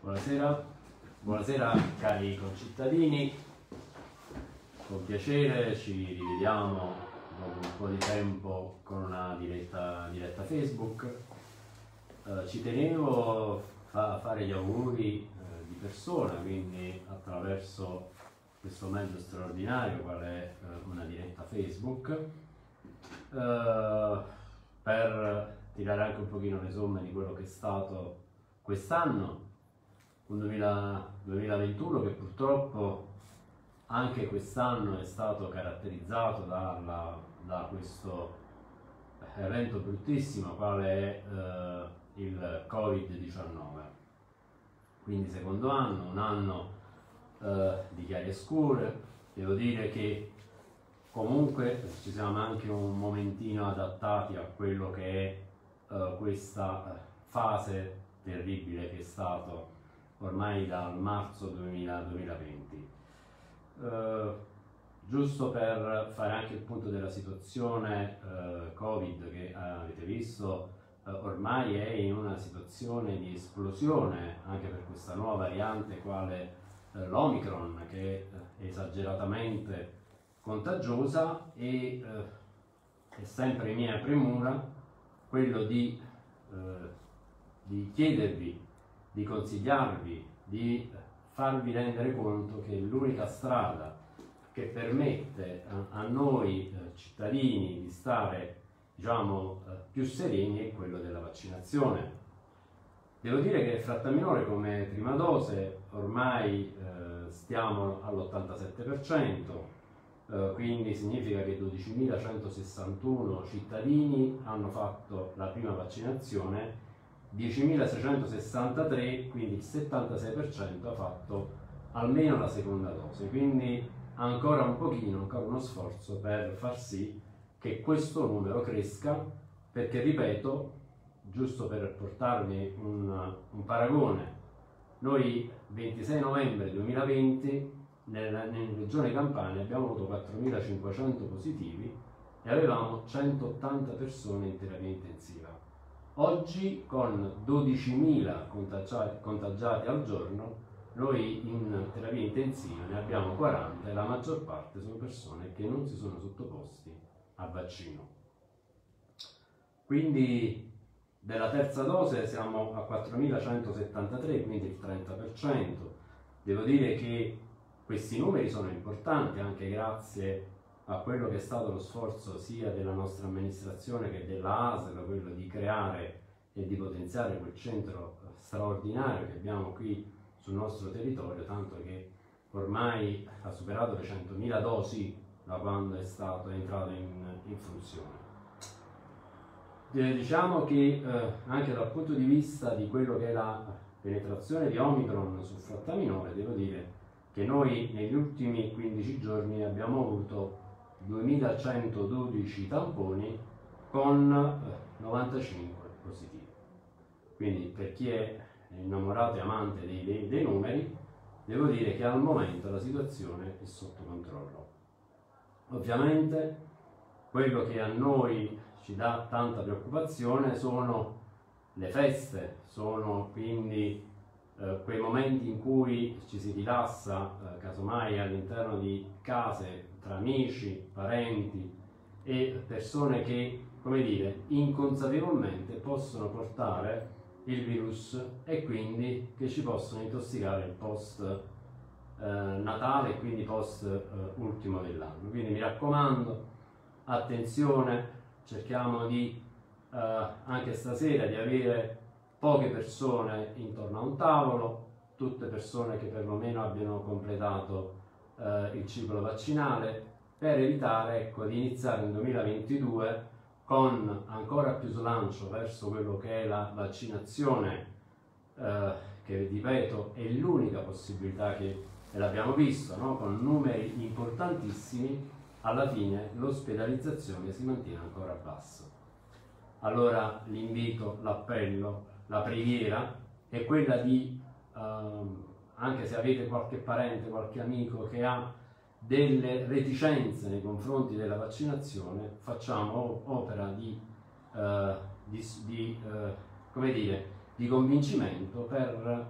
Buonasera, buonasera cari concittadini, con piacere ci rivediamo dopo un po' di tempo con una diretta Facebook. Ci tenevo a fare gli auguri di persona, quindi attraverso questo mezzo straordinario qual è una diretta Facebook, per tirare anche un pochino le somme di quello che è stato quest'anno, un 2021 che purtroppo anche quest'anno è stato caratterizzato da questo evento bruttissimo quale è il Covid-19. Quindi secondo anno, un anno di chiaroscure. Devo dire che comunque ci siamo anche un momentino adattati a quello che è questa fase terribile che è stato ormai dal marzo 2020. Giusto per fare anche il punto della situazione Covid che avete visto, ormai è in una situazione di esplosione anche per questa nuova variante quale l'Omicron, che è esageratamente contagiosa, e è sempre mia premura quello di chiedervi, di consigliarvi, di farvi rendere conto che l'unica strada che permette a noi cittadini di stare, diciamo, più sereni è quello della vaccinazione. Devo dire che Frattaminore come prima dose ormai stiamo all'87%, quindi significa che 12.161 cittadini hanno fatto la prima vaccinazione, 10.663, quindi il 76% ha fatto almeno la seconda dose, quindi ancora un pochino, ancora uno sforzo per far sì che questo numero cresca, perché ripeto, giusto per portarvi un paragone, noi 26 novembre 2020 nella regione Campania abbiamo avuto 4.500 positivi e avevamo 180 persone in terapia intensiva. Oggi con 12.000 contagiati al giorno noi in terapia intensiva ne abbiamo 40 e la maggior parte sono persone che non si sono sottoposti a vaccino. Quindi della terza dose siamo a 4.173, quindi il 30%. Devo dire che questi numeri sono importanti anche grazie a quello che è stato lo sforzo sia della nostra amministrazione che della ASL, quello di creare e di potenziare quel centro straordinario che abbiamo qui sul nostro territorio, tanto che ormai ha superato le 100.000 dosi da quando è entrato in funzione. Diciamo che anche dal punto di vista di quello che è la penetrazione di Omicron sul Frattaminore, devo dire che noi negli ultimi 15 giorni abbiamo avuto 2.112 tamponi con 95 positivi. Quindi per chi è innamorato e amante dei numeri, devo dire che al momento la situazione è sotto controllo. Ovviamente quello che a noi ci dà tanta preoccupazione sono le feste, sono quindi quei momenti in cui ci si rilassa, casomai all'interno di case, tra amici, parenti e persone che, come dire, inconsapevolmente possono portare il virus e quindi che ci possono intossicare il post Natale e quindi post ultimo dell'anno. Quindi mi raccomando, attenzione, cerchiamo di anche stasera di avere poche persone intorno a un tavolo, tutte persone che perlomeno abbiano completato il ciclo vaccinale, per evitare, ecco, di iniziare nel 2022 con ancora più slancio verso quello che è la vaccinazione, che ripeto è l'unica possibilità che, e l'abbiamo visto, no? Con numeri importantissimi, alla fine l'ospedalizzazione si mantiene ancora bassa. Allora l'invito, l'appello, la preghiera è quella di, anche se avete qualche parente, qualche amico che ha delle reticenze nei confronti della vaccinazione, facciamo opera come dire, di convincimento per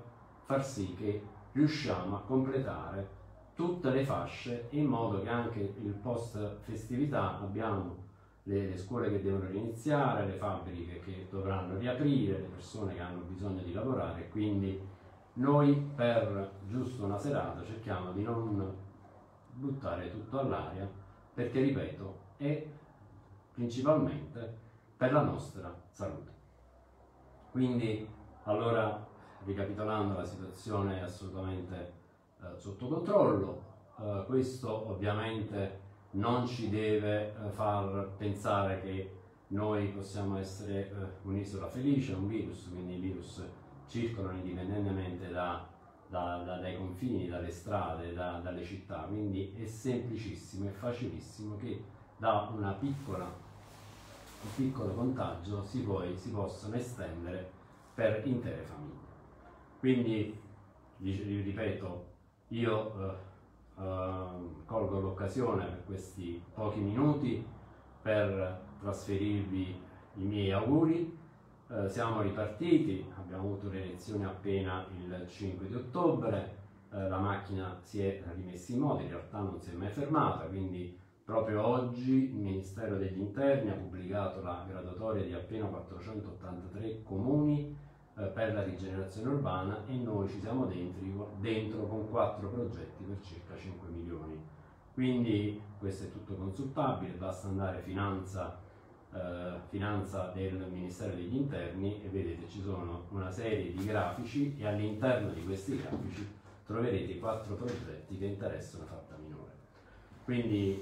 far sì che riusciamo a completare tutte le fasce, in modo che anche il post festività abbiamo le scuole che devono riniziare, le fabbriche che dovranno riaprire, le persone che hanno bisogno di lavorare. Quindi noi per giusto una serata cerchiamo di non buttare tutto all'aria, perché ripeto, è principalmente per la nostra salute. Quindi, allora, ricapitolando, la situazione è assolutamente sotto controllo. Questo ovviamente non ci deve far pensare che noi possiamo essere un'isola felice, un virus, quindi i virus circolano indipendentemente dai confini, dalle strade, dalle città, quindi è semplicissimo, è facilissimo che da un piccolo contagio si possano estendere per intere famiglie. Quindi, ripeto, io colgo l'occasione per questi pochi minuti per trasferirvi i miei auguri. Siamo ripartiti, abbiamo avuto le elezioni appena il 5 di ottobre, la macchina si è rimessa in moto, in realtà non si è mai fermata, quindi proprio oggi il Ministero degli Interni ha pubblicato la graduatoria di appena 483 comuni per la rigenerazione urbana, e noi ci siamo dentro con 4 progetti per circa 5 milioni. Quindi questo è tutto consultabile, basta andare finanza del Ministero degli Interni e vedete ci sono una serie di grafici, e all'interno di questi grafici troverete 4 progetti che interessano Fatta Minore. Quindi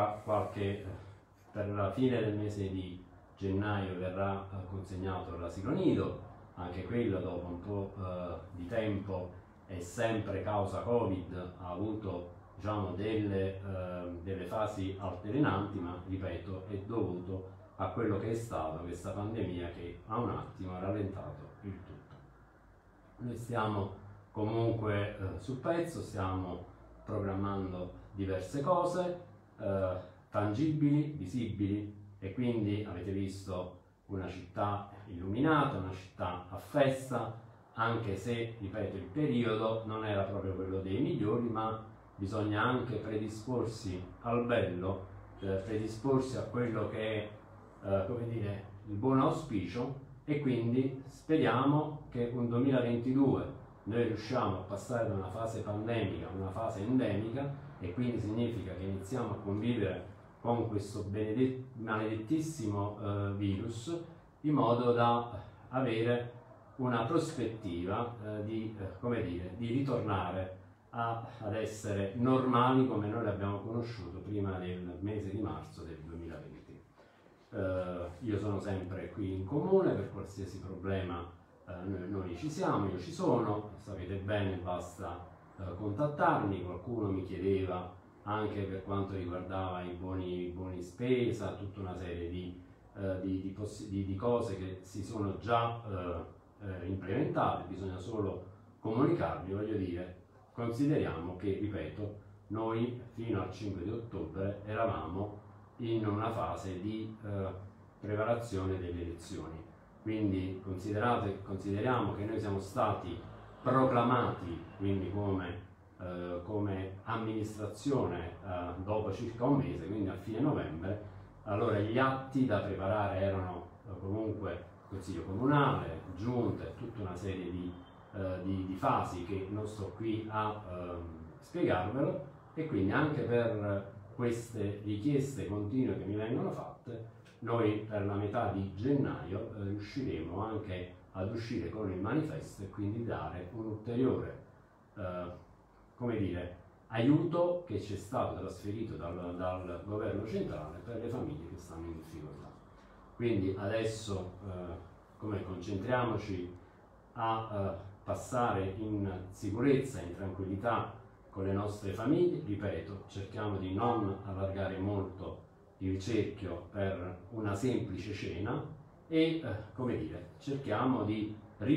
per la fine del mese di gennaio verrà consegnato l'asilo nido, anche quello dopo un po' di tempo, è sempre causa Covid, ha avuto, diciamo, delle fasi altalenanti, ma ripeto è dovuto a quello che è stato questa pandemia, che a un attimo ha rallentato il tutto. Noi stiamo comunque sul pezzo, stiamo programmando diverse cose tangibili, visibili, e quindi avete visto una città illuminata, una città a festa, anche se, ripeto, il periodo non era proprio quello dei migliori, ma bisogna anche predisporsi al bello, predisporsi a quello che è, come dire, il buon auspicio, e quindi speriamo che un 2022 noi riusciamo a passare da una fase pandemica a una fase endemica, e quindi significa che iniziamo a convivere con questo maledettissimo virus, in modo da avere una prospettiva come dire, di ritornare ad essere normali come noi l'abbiamo conosciuto prima del mese di marzo del 2020. Io sono sempre qui in comune, per qualsiasi problema noi ci siamo, io ci sono, sapete bene, basta contattarmi. Qualcuno mi chiedeva anche per quanto riguardava i buoni spesa, tutta una serie di cose che si sono già implementate, bisogna solo comunicarvi. Voglio dire, consideriamo che, ripeto, noi fino al 5 di ottobre eravamo in una fase di preparazione delle elezioni, quindi consideriamo che noi siamo stati proclamati quindi come amministrazione dopo circa un mese, quindi a fine novembre. Allora gli atti da preparare erano comunque consiglio comunale, giunte, tutta una serie di fasi che non sto qui a spiegarvelo, e quindi anche per queste richieste continue che mi vengono fatte, noi per la metà di gennaio riusciremo anche ad uscire con il manifesto, e quindi dare un ulteriore come dire, aiuto che ci è stato trasferito dal governo centrale per le famiglie che stanno in difficoltà. Quindi adesso concentriamoci a passare in sicurezza, in tranquillità con le nostre famiglie. Ripeto, cerchiamo di non allargare molto il cerchio per una semplice cena, e come dire, cerchiamo di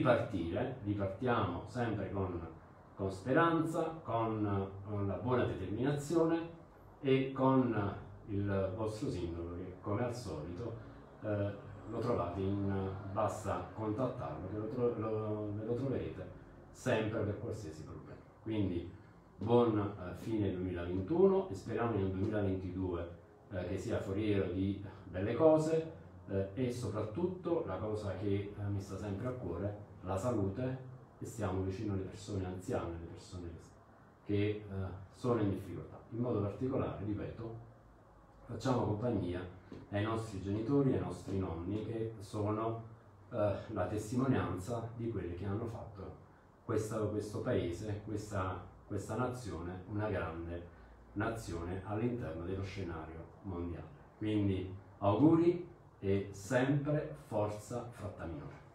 ripartiamo sempre con speranza, con la buona determinazione, e con il vostro sindaco che, come al solito, lo trovate basta contattarlo, ve lo troverete sempre per qualsiasi problema. Quindi buon fine 2021 e speriamo in un 2022 che sia foriero di belle cose e soprattutto la cosa che mi sta sempre a cuore, la salute, e stiamo vicino alle persone anziane, alle persone che sono in difficoltà. In modo particolare, ripeto, facciamo compagnia ai nostri genitori e ai nostri nonni che sono la testimonianza di quelli che hanno fatto questo paese, questa nazione, una grande nazione all'interno dello scenario mondiale. Quindi auguri e sempre forza Fratta Minore.